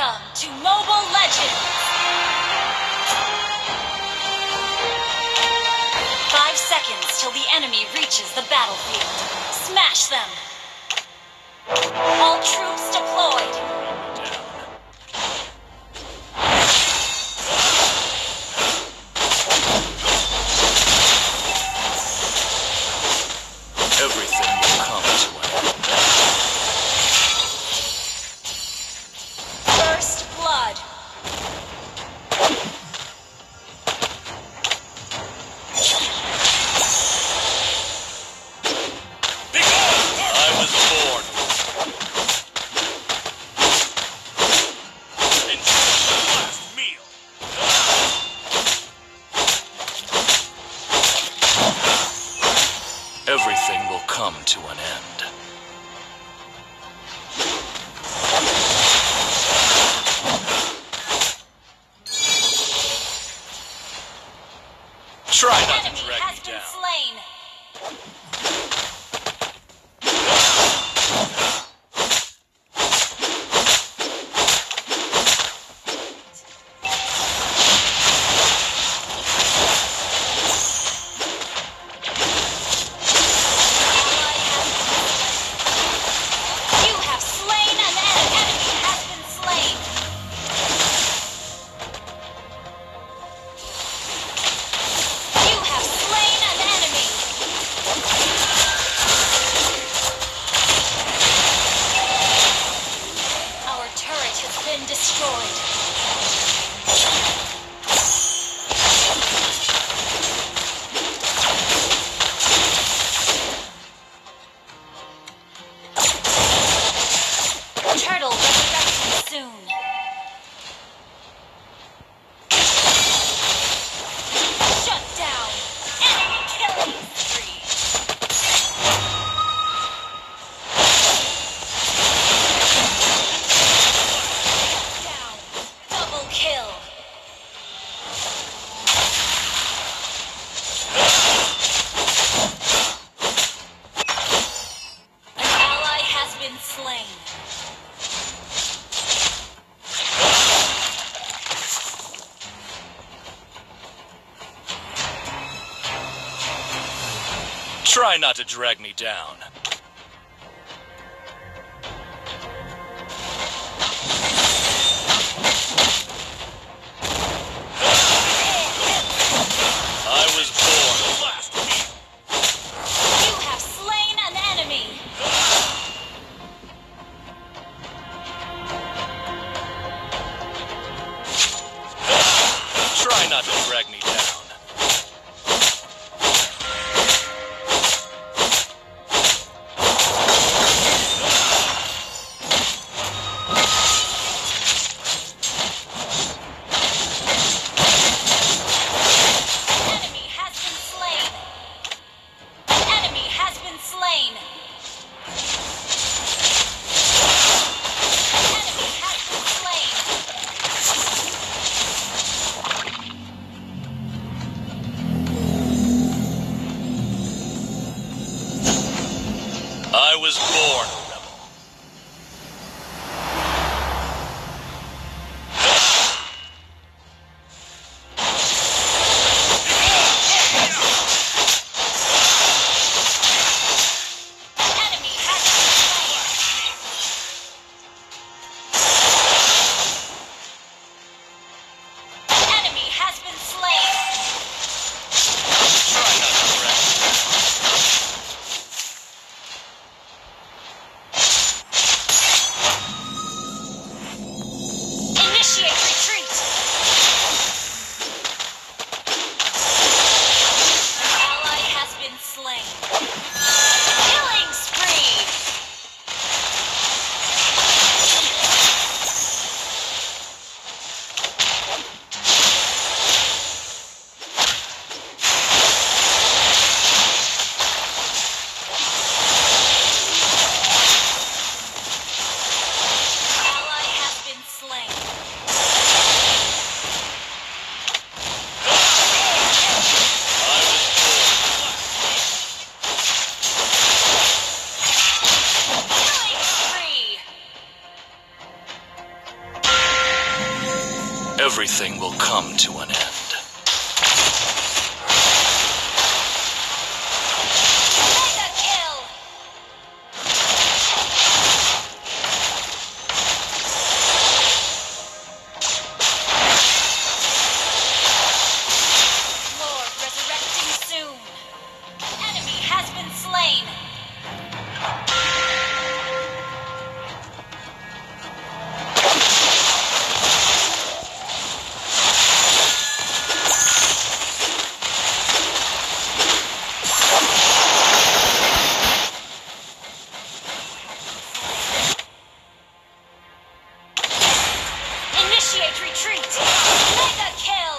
Welcome to Mobile Legends! 5 seconds till the enemy reaches the battlefield. Smash them! All troops deployed! Everything will come to an end. First blood. I was born. Enjoy the last meal. Everything will come to an end. Try not to Enemy drag has me been down. slain. You have slain an enemy has been slain. You have slain an enemy. Our turret has been destroyed. Turtle resurrecting soon. Shut down. Enemy killing spree. Down. Double kill. An ally has been slain. Try not to drag me down. I was born. Last meal. You have slain an enemy. Try not to drag me down. Everything will come to an end. Mega kill! Lord resurrecting soon. Enemy has been slain. Initiate retreat! Mega kill!